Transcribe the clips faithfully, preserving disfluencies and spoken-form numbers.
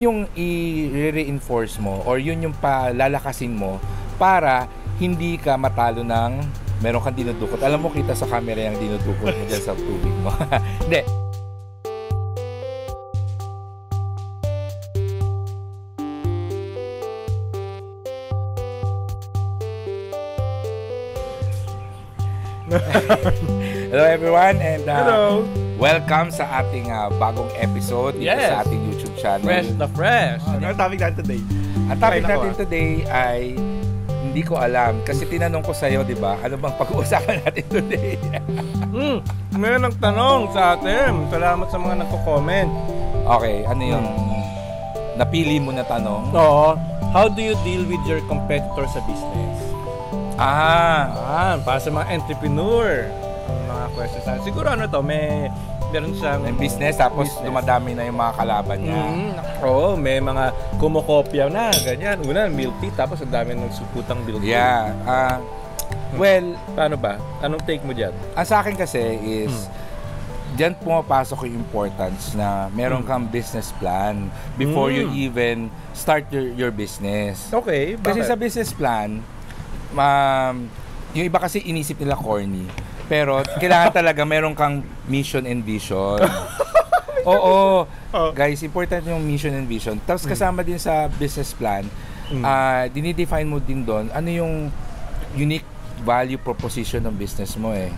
yung i-reinforce mo or yun yung palalakasin mo para hindi ka matalo ng meron kang dinudukot. Alam mo, kita sa camera yung dinudukot mo dyan sa tubig mo. Hindi. Hello everyone and uh, Hello. Welcome sa ating uh, bagong episode dito Yes. sa ating YouTube channel. Fresh the fresh. Ano ang topic natin today? Ang topic Ay, natin nako, today ay hindi ko alam kasi tinanong ko sa iyo, 'di ba? Ano bang pag-uusapan natin today? Hmm, may nagtanong sa atin. Salamat sa mga nagko-comment. Okay, ano yung napili mo na tanong? Oo. How do you deal with your competitor sa business? Ah, Ah, para sa mga entrepreneur. Ang mga questions natin. Siguro ano to, may meron siyang yung business tapos business. dumadami na yung mga kalaban niya. Mm, oo, may mga kumokopya na, ganyan. Una, milk tea, tapos ang dami ng suputang milk tea. Yeah. Ah, well, Paano ba? Anong take mo dyan? ang sa akin kasi is diyan pumapasok yung importance na meron kang business plan before you Mm. even start your your business. Okay, Kasi bakit? sa business plan, um, yung iba kasi inisip nila corny. Pero kailangan talaga meron kang mission and vision. Oo. Oh. Guys, important yung mission and vision. Tapos kasama din sa business plan, Mm. ah dinidefine mo din doon ano yung unique value proposition ng business mo eh.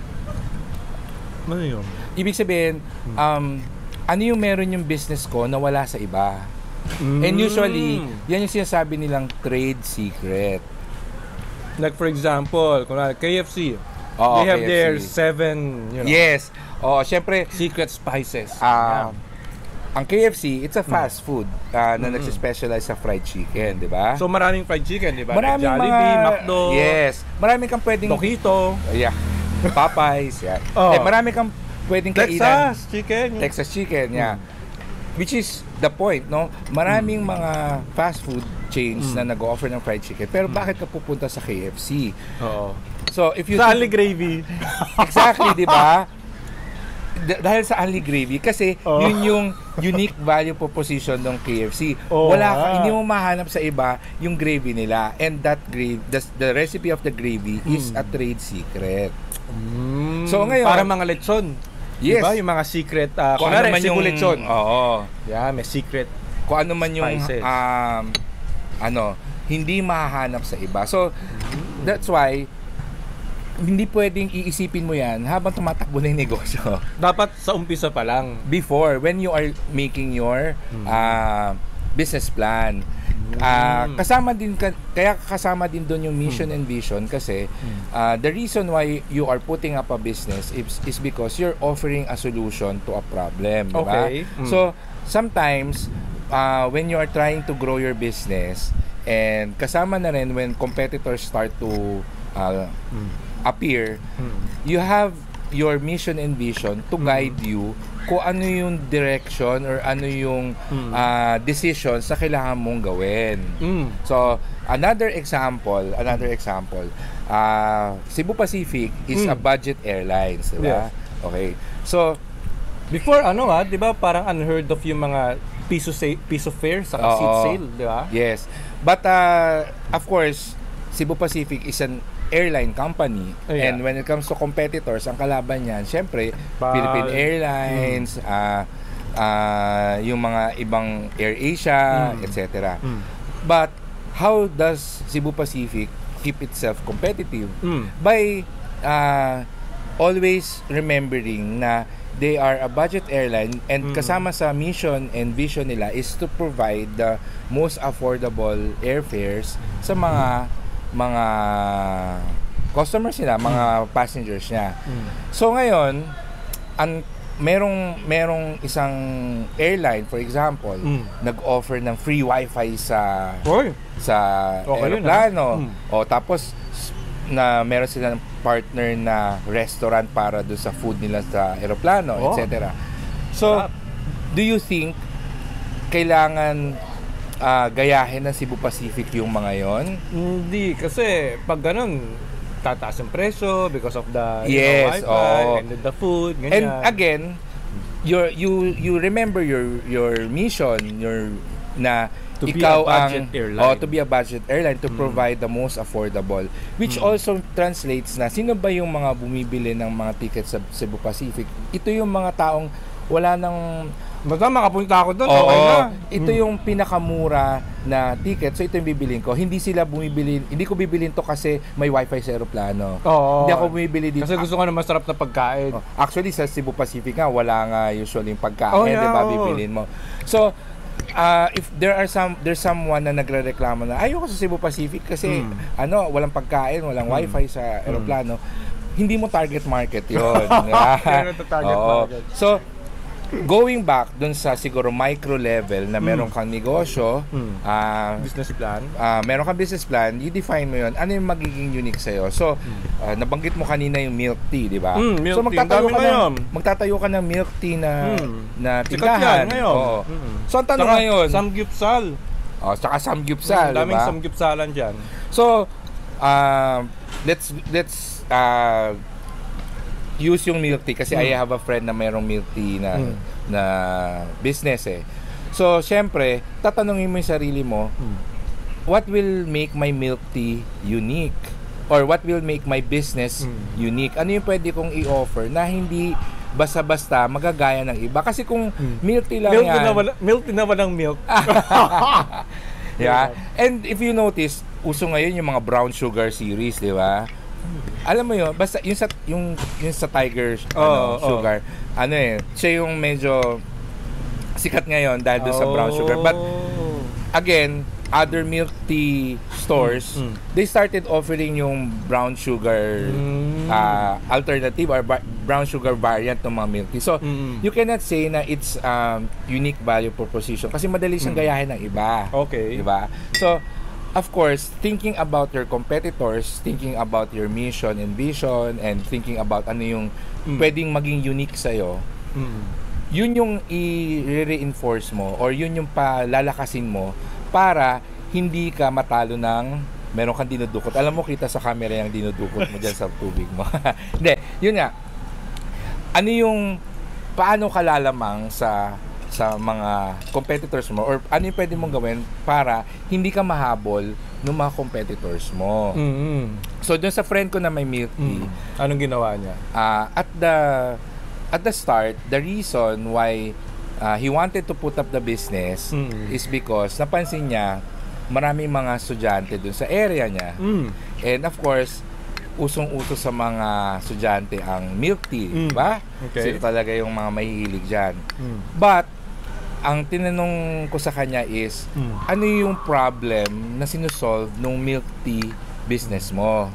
Ano yun? Ibig sabihin, um, ano yung meron yung business ko na wala sa iba? And usually, yan yung sinasabi nilang trade secret. Like for example, kunwari, K F C. Oo, they have K F C. their seven, you know, Yes. Oh, syempre, secret spices. ah ang K F C, it's a fast food ah, na nagsispecialize sa fried chicken, di ba? So maraming fried chicken, di ba? maraming Jollibee, mga... McDo, Yes. Marami kang pwedeng... Tokito, Yeah. Popeyes, yeah. Oh. Eh, marami kang pwedeng kainan. Texas chicken. Texas chicken, yeah. Which is the point, no? Maraming mga fast food chains na nag-offer ng fried chicken. Pero bakit ka pupunta sa K F C? Oo. So, if you... Sa only gravy. Exactly, di ba? D- dahil sa only gravy. Kasi Oh. yun yung unique value proposition ng K F C. Oo Wala ka, nga. hindi mo mahanap sa iba yung gravy nila. And that gravy, the, the recipe of the gravy is a trade secret. Mm, So, ngayon- para mga lechon. Yes. Diba? Yung mga secret, uh, Kung ano man yung... lechon. Oo. Yeah, may secret. Kung ano man yung Spices. um, ano, hindi mahahanap sa iba. So that's why hindi pwedeng iisipin mo yan habang tumatakbo na yung negosyo. Dapat sa umpisa pa lang. Before, when you are making your uh, business plan, uh, kasama din ka, kaya kasama din doon yung mission and vision kasi uh, the reason why you are putting up a business is, is because you're offering a solution to a problem, di ba? Okay. Mm. So sometimes uh, when you are trying to grow your business and kasama na rin when competitors start to uh, appear, you have your mission and vision to guide you kung ano yung direction or ano yung uh, decisions na kailangan mong gawin. Mm. So, another example, another example, uh, Cebu Pacific is Mm. a budget airlines, di ba? Yes. Okay. So, Before, ano nga, di ba, parang unheard of yung mga piso, sa- piso fare sa Oo. seat sale, di ba? yes. But, uh, of course, Cebu Pacific is an airline company. Oh, yeah. And when it comes to competitors, ang kalaban niyan, syempre, Pa- Philippine Airlines, ah ah, yung mga ibang Air Asia, Mm. et cetera. Mm. But, how does Cebu Pacific keep itself competitive? Mm. By uh, always remembering na they are a budget airline and Mm. kasama sa mission and vision nila is to provide the most affordable airfares sa mga mga customers nila, mga passengers niya. Mm. So ngayon, ang merong merong isang airline for example, Mm. nag-offer ng free wifi sa Hoy! sa Okay yun, aeroplano. ah. Mm. O tapos na meron silang partner na restaurant para do sa food nila sa aeroplano, Oh. et cetera. So, Sarap. do you think kailangan ah, gayahin ng Cebu Pacific yung mga yon? Hindi, kasi pag ganun, tataas yung presyo because of the you Yes, know, wifi oo. and the food, ganyan. And again, your you you remember your your mission, your na To be ikaw a budget ang airline. oh, to be a budget airline to Mm. provide the most affordable, which Mm. also translates na sino ba yung mga bumibili ng mga tickets sa Cebu Pacific? Ito yung mga taong wala nang Basta makapunta ako doon, Oo, okay na. ito yung pinakamura na ticket. So ito yung bibilin ko. Hindi sila bumibili, hindi ko bibilin to kasi may wifi sa aeroplano. Oo. Hindi ako bumibili dito. Kasi gusto ko na masarap na pagkain. Oh, actually sa Cebu Pacific nga wala nga usually yung pagkain, Oh, 'di yeah, ba, oo. bibilin mo. So uh, if there are some there's someone na nagrereklamo na ayoko sa Cebu Pacific kasi Mm. ano, walang pagkain, walang Mm. wifi sa aeroplano. Hindi mo target market 'yon. Diba? Kaya ito target Oo. market. So going back dun sa siguro micro level na meron Mm. kang negosyo, Mm. ah Business plan. ah, meron kang business plan, you-define mo yun. Ano yung magiging unique sa'yo? So, ah, nabanggit mo kanina yung milk tea, di ba? Mm, milk so, tea. magtatayo Ang ka, dami ng, ngayon. magtatayo ka ng milk tea na, Mm. na Sikat tindahan. yan ngayon. Oo. Mm. So, ang tanong Saka, ngayon, Samgyupsal. oh, saka samgyupsal, di Daming ba? samgyupsalan dyan. So, ah, let's, let's, ah, use yung milk tea kasi Mm. I have a friend na mayroong milk tea na Mm. na business eh. So, syempre, tatanungin mo yung sarili mo, Mm. what will make my milk tea unique? Or what will make my business Mm. unique? Ano yung pwede kong i-offer na hindi basta-basta magagaya ng iba? Kasi kung Mm. milk tea lang Milk yan, na wala, milk na walang milk. di ba? And if you notice, uso ngayon yung mga brown sugar series, di ba? Alam mo yun, basta yung sa, yung, yung sa Tiger ano, Oo, oo. sugar, ano eh, siya yung medyo sikat ngayon dahil doon sa brown sugar. But Oh. again, other milk tea stores, Mm, mm. they started offering yung brown sugar Mm. uh, alternative or ba- brown sugar variant ng mga milk tea. So, Mm. you cannot say na it's um, unique value proposition kasi madali siyang Mm. gayahin ng iba. Okay. Diba? So, of course, thinking about your competitors, thinking about your mission and vision, and thinking about ano yung Mm. pwedeng maging unique sa'yo, Mm. yun yung i-reinforce mo or yun yung palalakasin mo para hindi ka matalo ng meron kang dinudukot. Alam mo, kita sa camera yung dinudukot mo dyan sa tubig mo. Hindi, yun nga. Ano yung, paano ka lalamang sa sa mga competitors mo or ano yung pwede mong gawin para hindi ka mahabol ng mga competitors mo. Mm. So, dun sa friend ko na may milk tea, Mm. Anong ginawa niya? uh, at the at the start, the reason why uh, he wanted to put up the business Mm. is because napansin niya maraming mga estudyante dun sa area niya. Mm. And of course, usong-uso sa mga estudyante ang milk tea, Mm. ba? Okay. Sila talaga yung mga mahihilig dyan. Mm. But, ang tinanong ko sa kanya is, Mm. ano yung problem na sinusolve nung milk tea business mo?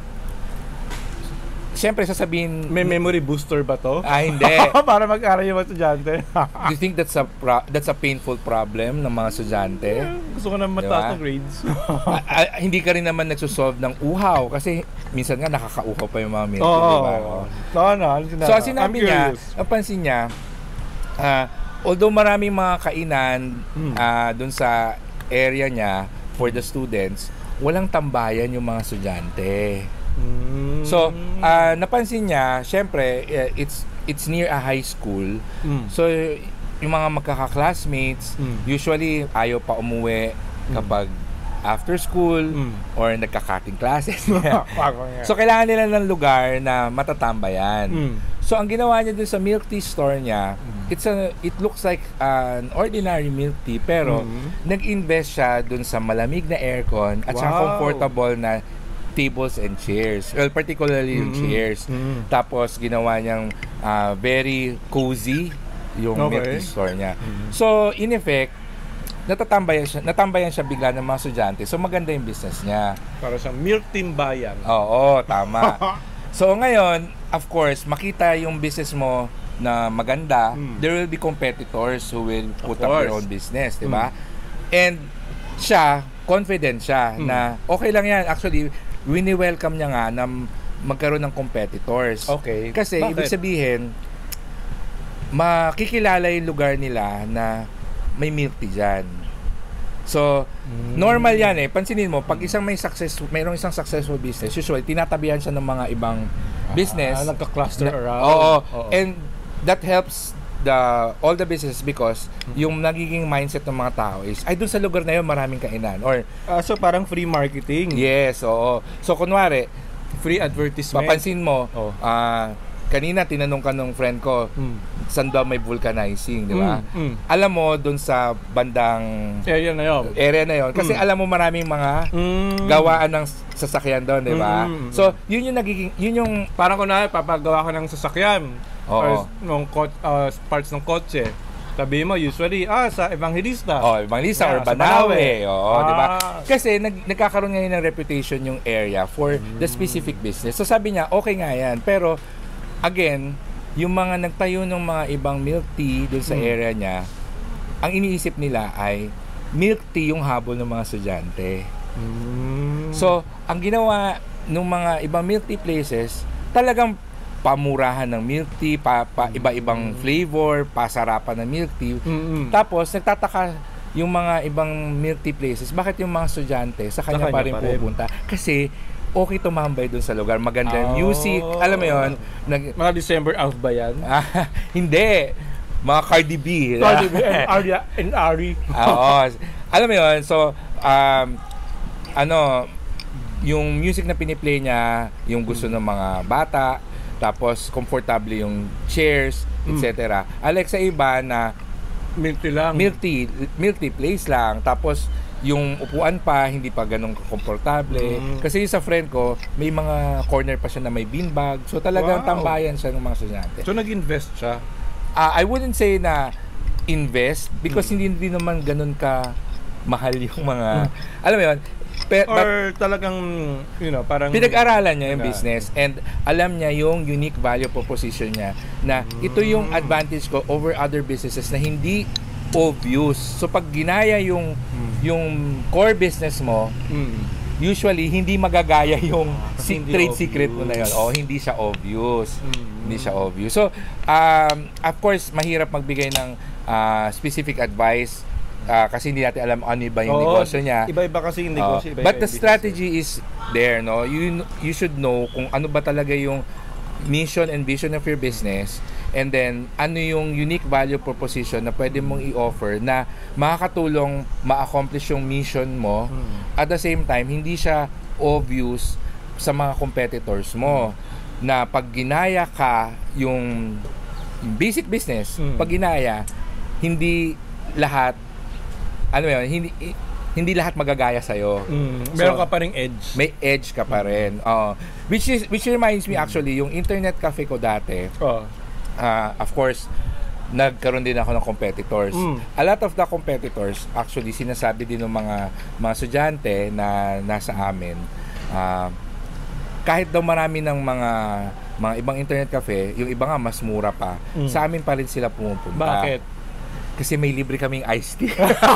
Siyempre, sasabihin... May memory booster ba to? Ah, hindi. Para mag-aral yung mga estudyante. Do you think that's a pro- that's a painful problem ng mga estudyante? Gusto ko na mataas Diba? na grades. Ah, ah, hindi ka rin naman nagsosolve ng uhaw kasi minsan nga nakakauhaw pa yung mga milk tea, Oo. di ba? Oo. Oo na. ano sinabi? So, ang sinabi I'm niya, curious. napansin niya, ah, although maraming mga kainan Hmm. ah, dun sa area niya for the students, walang tambayan yung mga estudyante. Mm. So, ah, napansin niya, syempre, eh, it's it's near a high school. Mm. So, yung mga magkaka-classmates, Mm. usually ayaw pa umuwi kapag after school Mm. or nagka-cutting classes. Ako nga. So, kailangan nila ng lugar na matatambayan. Mm. So, ang ginawa niya dun sa milk tea store niya, it's a, it looks like an ordinary milk tea, pero Mm. nag-invest siya dun sa malamig na aircon at saka Wow. comfortable na tables and chairs. Well, particularly yung Mm-mm. chairs. Mm. Tapos, ginawa niyang ah, very cozy yung milk Okay. tea store niya. Mm. So, in effect, natatambayan siya, natambayan siya bigla ng mga estudyante. So, maganda yung business niya. Para siyang milk timbayan. Oo, tama. So, ngayon, of course, makita yung business mo na maganda, Mm. there will be competitors who will put Of up their course. own business, di ba? And siya, confident siya Mm. na okay lang yan. Actually, wini-welcome niya nga na magkaroon ng competitors. Okay. Kasi, Bakit? ibig sabihin, makikilala yung lugar nila na may milk tea dyan. So, Mm. normal yan eh. Pansinin mo, pag isang may success, mayroong isang successful business, usually, tinatabihan siya ng mga ibang business. Ah, nagka-cluster Na- around. Oo. Oo. And that helps the all the business because yung nagiging mindset ng mga tao is ay doon sa lugar na yun maraming kainan or Ah, so parang free marketing. yes, oo. So kunwari, Free advertisement. papansin mo, Oh. ah kanina tinanong ka nung friend ko, Mm. saan daw may vulcanizing, di ba? Mm, mm. Alam mo doon sa bandang Area na yun. area na yon kasi Mm. alam mo maraming mga Mm. gawaan ng sasakyan doon, di ba? Mm. So, yun yung nagiging yun yung Parang kunwari, papagawa ko ng sasakyan. Oo. Or nung kot- uh, parts ng kotse. Sabi mo, usually, ah, sa Evangelista. oh, Evangelista Yeah, or sa Banawe, Banawe. oo, di ba? Ah. Kasi nag, nagkakaroon ngayon ng reputation yung area for the specific business. So sabi niya, okay nga yan. Pero again, yung mga nagtayo ng mga ibang milk tea doon sa Mm. area niya, ang iniisip nila ay milk tea yung habol ng mga estudyante. Mm. So, ang ginawa ng mga ibang milk tea places, talagang pamurahan ng milk tea, pa, pa iba-ibang flavor, pasarapan ng milk tea. Mm-mm. Tapos, nagtataka yung mga ibang milk tea places, bakit yung mga estudyante sa kanya, kanya pa rin pa rin. pupunta? Kasi, okay tumambay doon sa lugar. Maganda yung Oh. music. Alam mo yun? Nag, Mga December out ba yan? ah, hindi. Mga Cardi B. Cardi B and Aria and Ari. Ah, Oo. Alam mo yun? So, um, ano, yung music na piniplay niya, yung gusto ng mga bata, tapos komportable yung chairs, et cetera. Alex, sa iba na Milk tea lang. milk tea, milk tea place lang, tapos yung upuan pa, hindi pa ganun komportable. Mm. Kasi yung sa friend ko, may mga corner pa siya na may beanbag. So talagang Wow. tambayan siya ng mga estudyante. So, nag-invest siya. Ah, I wouldn't say na invest because hindi din naman ganun ka mahal yung mga, alam mo yun, pe, but Or talagang, you know, parang... pinag-aralan niya yung Pinag- business and alam niya yung unique value proposition niya na ito yung advantage ko over other businesses na hindi obvious. So pag ginaya yung yung core business mo, Mm. usually hindi magagaya yung Kasi si- hindi trade obvious. secret mo na yun. O hindi siya obvious. Mm. Hindi siya obvious. So, um, of course, mahirap magbigay ng ah, specific advice ah, kasi hindi natin alam ano ba yung Oo, negosyo niya. Iba-iba kasi yung Oh, negosyo. iba-iba but the yung business. strategy is there, no? You you should know kung ano ba talaga yung mission and vision of your business, and then ano yung unique value proposition na pwede mong i-offer na makakatulong ma-accomplish yung mission mo. Hmm. At the same time, hindi siya obvious sa mga competitors mo na pag ginaya ka yung, yung basic business, Hmm. pag ginaya, hindi lahat ano yun, hindi hindi lahat magagaya sa iyo. Mm. Meron So, ka pa ring edge. May edge ka pa rin. Oo. which is which reminds me actually yung internet cafe ko dati. Oh. ah, of course, nagkaroon din ako ng competitors. Mm. A lot of the competitors actually sinasabi din ng mga mga estudyante na nasa amin, ah, kahit daw marami ng mga mga ibang internet cafe, yung iba nga mas mura pa. Mm. Sa amin pa rin sila pumupunta. Bakit? Kasi may libre kaming iced tea.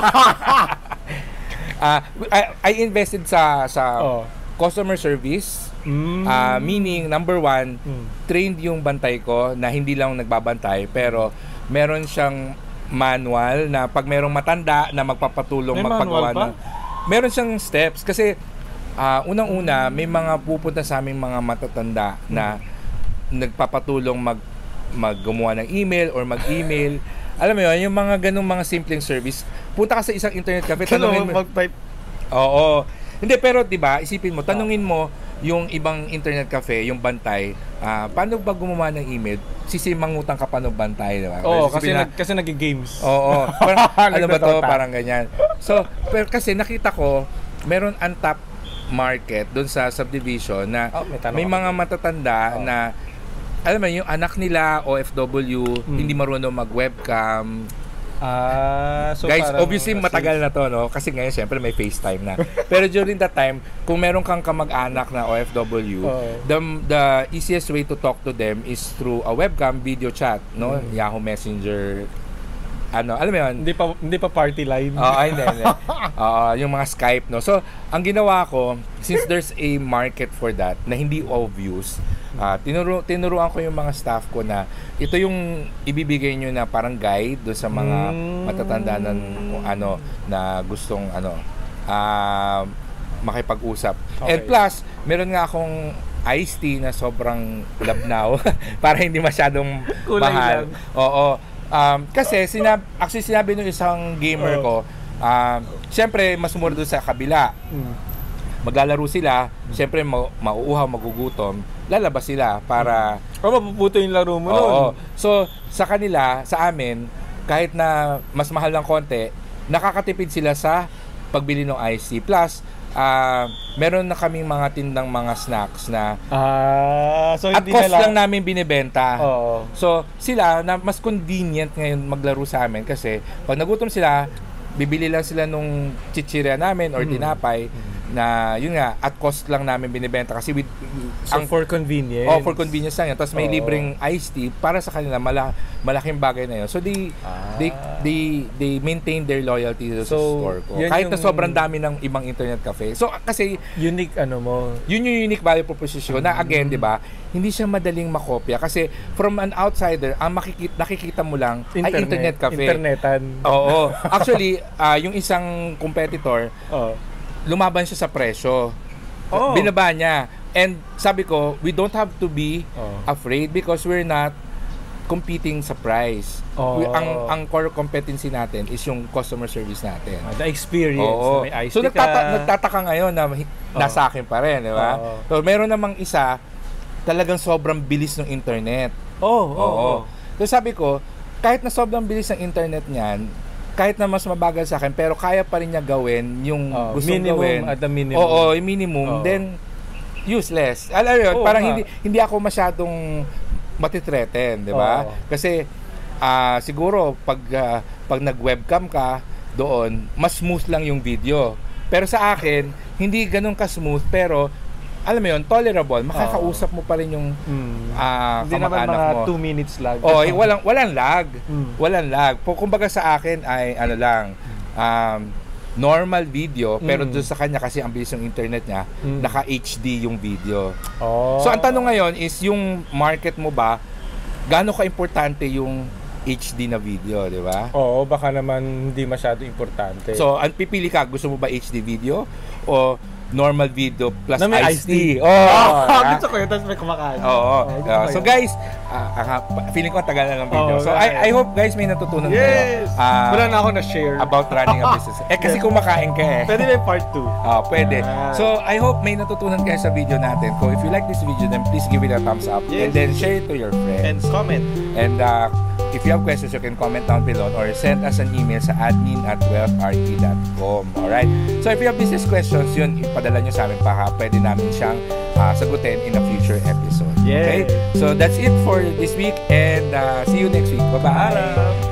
Ah, I, I invested sa sa Oh. customer service. Mm. Ah, meaning number one, Mm. trained yung bantay ko na hindi lang nagbabantay pero meron siyang manual na pag merong matanda na magpapatulong May magpagawa manual pa? ng meron siyang steps kasi ah, unang-una may mga pupunta sa aming mga matatanda na nagpapatulong mag maggumawa ng email or mag-email. Alam mo yun, yung mga ganung mga simpleng service. Punta ka sa isang internet cafe, tanungin mo. mag-pipe. Oo. Hindi, pero 'di ba, isipin mo, tanungin mo yung ibang internet cafe, yung bantay, ah, paano ba gumawa ng email? Sisimangutang ka pa ng bantay, 'di ba? Oo, Isipin kasi na- nag kasi nag-games. Oo. Parang, ano ba to? Nagtotota. Parang ganyan. So, pero kasi nakita ko, meron untapped market doon sa subdivision na Oh, may tanong may ako. mga matatanda Oh. na alam mo yung anak nila O F W, Hmm. hindi marunong mag-webcam. Ah, so Guys, parang obviously kasi- matagal na to, no? Kasi ngayon syempre may FaceTime na. Pero during that time, kung meron kang kamag-anak na O F W, Oo. the the easiest way to talk to them is through a webcam video chat, no? Hmm. Yahoo Messenger, ano, alam mo yun? Hindi pa hindi pa party line. Oo, ay, hindi, hindi. Oo, yung mga Skype, no? So, ang ginawa ko, since there's a market for that na hindi obvious, ah tinuro, tinuruan ko yung mga staff ko na ito yung ibibigay nyo na parang guide do sa mga Mm. matatanda na kung ano na gustong ano ah makipag-usap. Okay. And plus, meron nga akong iced tea na sobrang labnaw para hindi masyadong Kulay mahal. lang. Oo. um, kasi sinab actually sinabi nung isang gamer ko, um, syempre mas mura doon sa kabila. Mm. Maglalaro sila, syempre ma mauuhaw, magugutom, lalabas sila para O mapuputo yung laro mo oo. nun. So sa kanila, sa amin, kahit na mas mahal ng konti, nakakatipid sila sa pagbili ng iced tea. Plus, uh, meron na kaming mga tindang mga snacks na Ah, so at hindi cost na lang namin binibenta. Oo. So, sila, na mas convenient ngayon maglaro sa amin kasi pag nagutom sila, bibili lang sila nung chichirya namin or Mm. tinapay na yun nga, at cost lang namin binibenta kasi with, So ang, for convenience. oh, for convenience lang yan. Tapos may Oo. libreng iced tea para sa kanila, mala, malaking bagay na yun. So, they, Ah. they, they, they maintain their loyalty sa So, store ko. yan Kahit na yung- sobrang dami ng ibang internet cafe. So, kasi Unique ano mo. yun yung unique value proposition na again, di ba, hindi siya madaling makopya kasi from an outsider, ang makikita, nakikita mo lang ay internet cafe. Internetan. Oo. Actually, ah, yung isang competitor, Oo. lumaban siya sa presyo. Oo. Binaba niya. And sabi ko, we don't have to be Oo. afraid because we're not competing sa price. Oo. We- ang ang core competency natin is yung customer service natin. Ah, The experience. Oo. May iced So tea nagtata- ka. nagtataka ngayon na hi- nasa akin pa rin, di ba? Oo. So meron namang isa talagang sobrang bilis ng internet. Oo. Oo. Oo. So sabi ko, kahit na sobrang bilis ng internet niyan, kahit na mas mabagal sa akin, pero kaya pa rin niya gawin yung Oo, gustong minimum gawin. at the minimum. Oo, yung minimum. Oo. Then, useless. Alam mo yun, Oo parang nga. hindi hindi ako masyadong matitreten, di ba? Oo. Kasi, ah siguro, pag, ah, pag nag-webcam ka doon, mas smooth lang yung video. Pero sa akin, hindi ganun ka-smooth, pero, alam mo yun, tolerable. Makakausap mo pa rin yung Mm. ah, Hindi naman kamag-anak mga mo. two minutes lag. Oh, eh, walang walang lag. Mm. Walang lag. Po kumbaga sa akin ay ano lang um, normal video pero Mm. doon sa kanya kasi ang bilis ng internet niya, Mm. naka-H D yung video. Oh. So ang tanong ngayon is yung market mo ba gaano ka-importante yung H D na video, di ba? Oo, baka naman hindi masyado importante. So, ang pipili ka, gusto mo ba H D video o normal video plus na may iced iced tea. tea? Oh, ah. gusto ko yun, tapos may kumakain. Oo. gusto Uh, ko so yun. guys, ah, ah, feeling ko ang tagal na ng video. Oo, So right. I I hope guys may natutunan Yes! kayo. ah, Wala na ako na-share. about running a business. Eh kasi kumakain ka eh. Pwede may part two. Ah, pwede. Ah. So I hope may natutunan kayo sa video natin. So if you like this video, then please give it a thumbs up and Yes. then share it to your friends. And comment. And uh, if you have questions, you can comment down below or send us an email sa admin at wealth r t dot com. Alright? So if you have business questions, yun, ipadala nyo sa amin para pwede namin siyang uh, sagutin in a future episode. Yes. Okay? So that's it for this week and uh, see you next week. Bye-bye! Paalam.